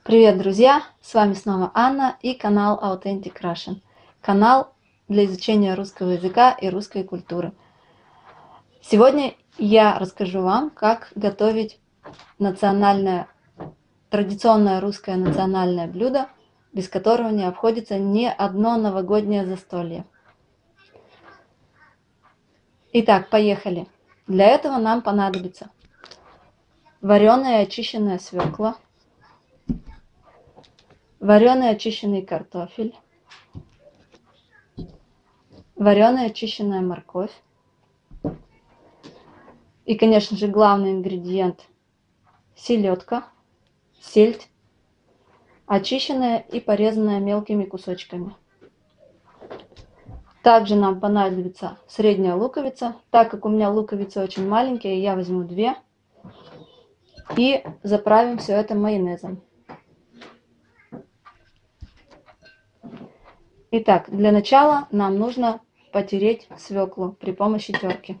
Привет, друзья! С вами снова Анна и канал Authentic Russian. Канал для изучения русского языка и русской культуры. Сегодня я расскажу вам, как готовить традиционное русское национальное блюдо, без которого не обходится ни одно новогоднее застолье. Итак, поехали! Для этого нам понадобится вареная и очищенная свекла, вареный очищенный картофель, вареная очищенная морковь и, конечно же, главный ингредиент – селедка, сельдь, очищенная и порезанная мелкими кусочками. Также нам понадобится средняя луковица. Так как у меня луковицы очень маленькие, я возьму 2 и заправим все это майонезом. Итак, для начала нам нужно потереть свеклу при помощи терки.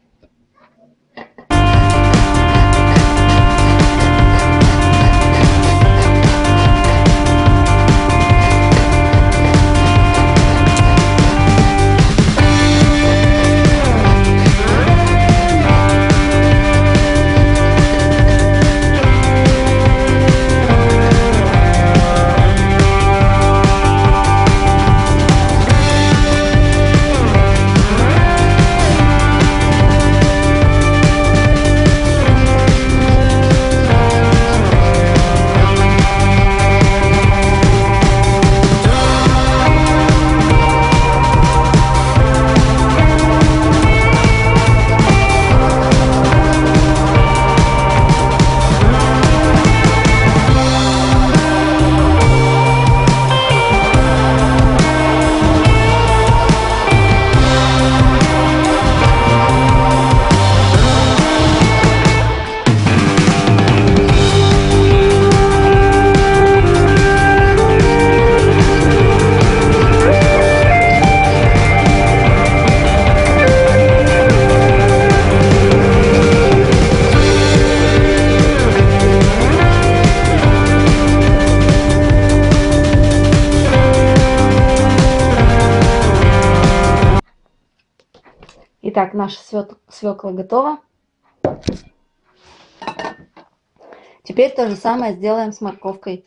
Итак, наша свекла готова. Теперь то же самое сделаем с морковкой.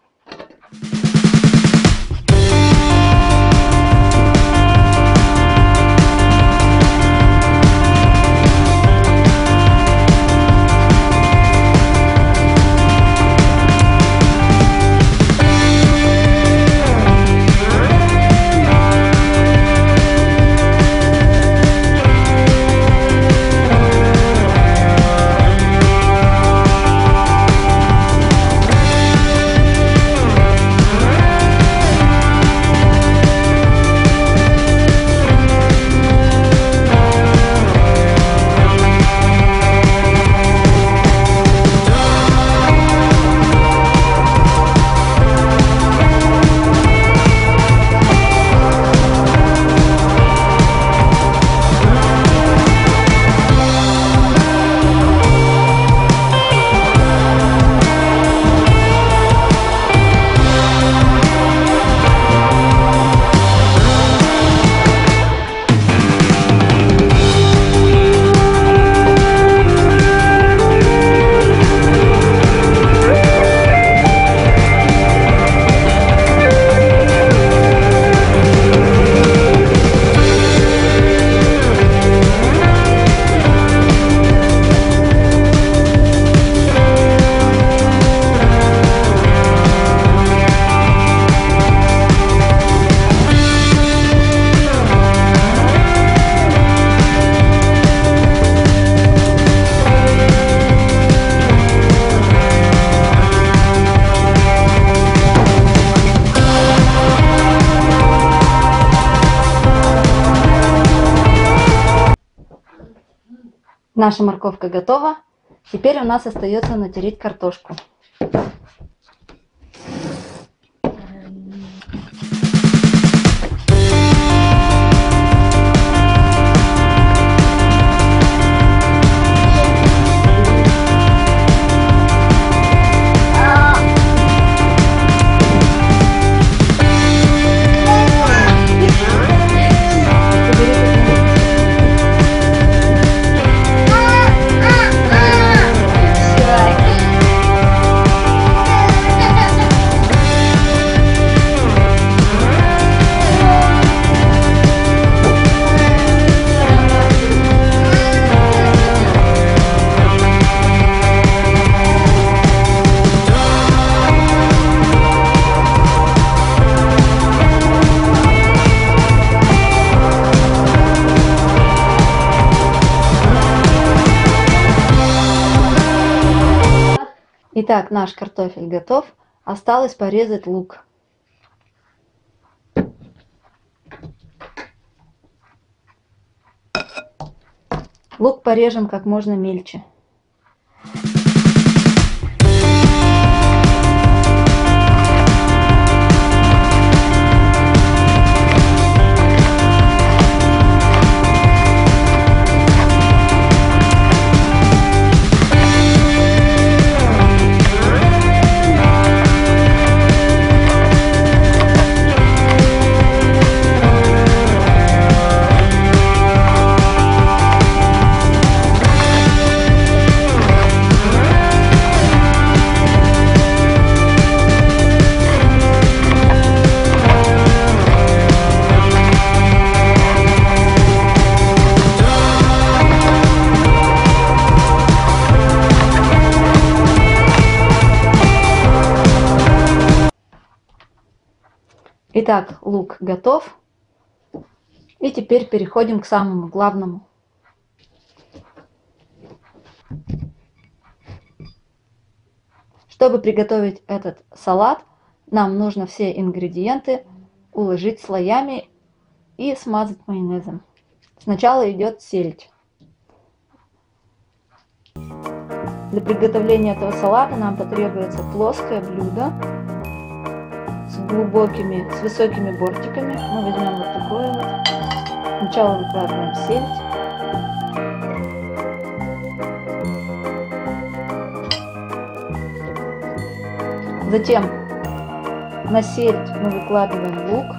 Наша морковка готова. Теперь у нас остается натереть картошку. Итак, наш картофель готов. Осталось порезать лук. Лук порежем как можно мельче. Итак, лук готов. И теперь переходим к самому главному. Чтобы приготовить этот салат, нам нужно все ингредиенты уложить слоями и смазать майонезом. Сначала идет сельдь. Для приготовления этого салата нам потребуется плоское блюдо с высокими бортиками. Мы возьмем вот такое вот. Сначала выкладываем сельдь. Затем на сельдь мы выкладываем лук.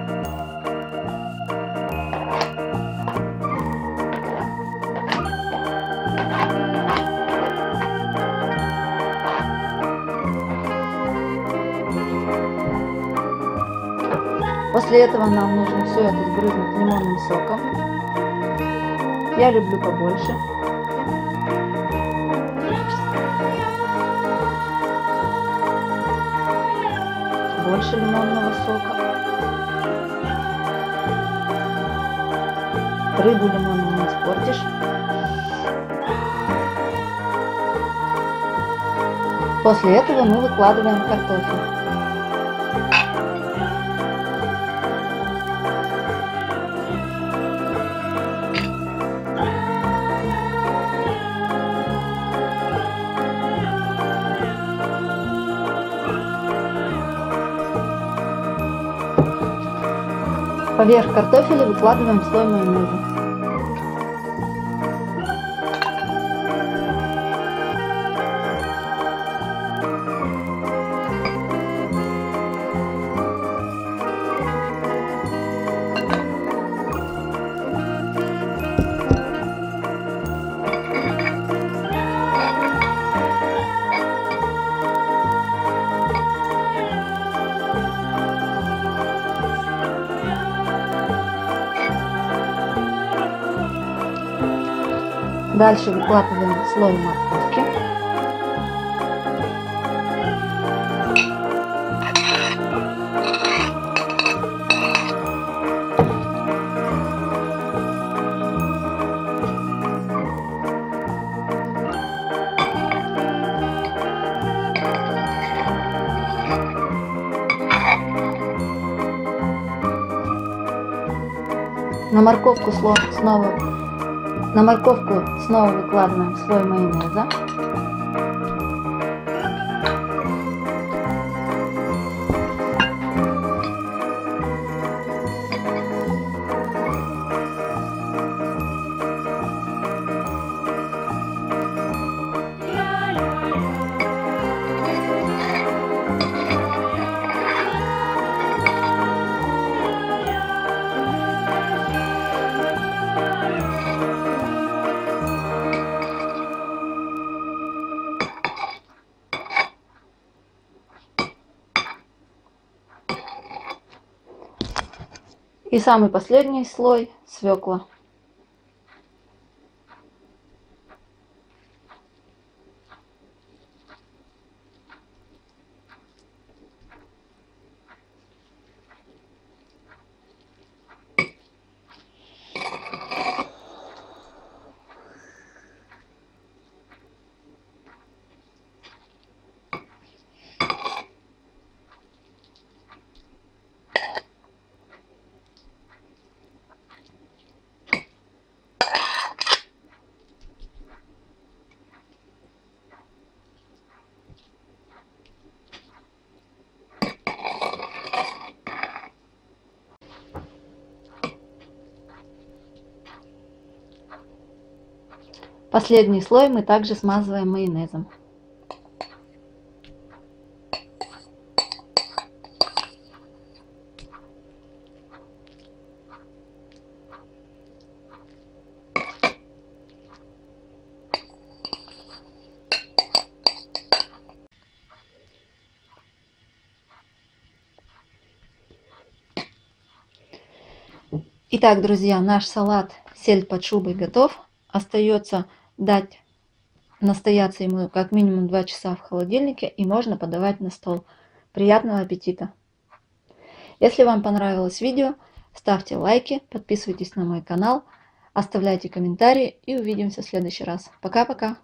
После этого нам нужно все это сбрызнуть лимонным соком. Я люблю побольше. Больше лимонного сока. Рыбу лимоном не испортишь. После этого мы выкладываем картофель. Поверх картофеля выкладываем слой майонеза. Дальше выкладываем слой морковки. На морковку снова выкладываем слой майонеза. И самый последний слой свекла. Последний слой мы также смазываем майонезом. Итак, друзья, наш салат «Сель под шубой» готов. Остается дать настояться ему как минимум 2 часа в холодильнике, и можно подавать на стол. Приятного аппетита! Если вам понравилось видео, ставьте лайки, подписывайтесь на мой канал, оставляйте комментарии и увидимся в следующий раз. Пока-пока!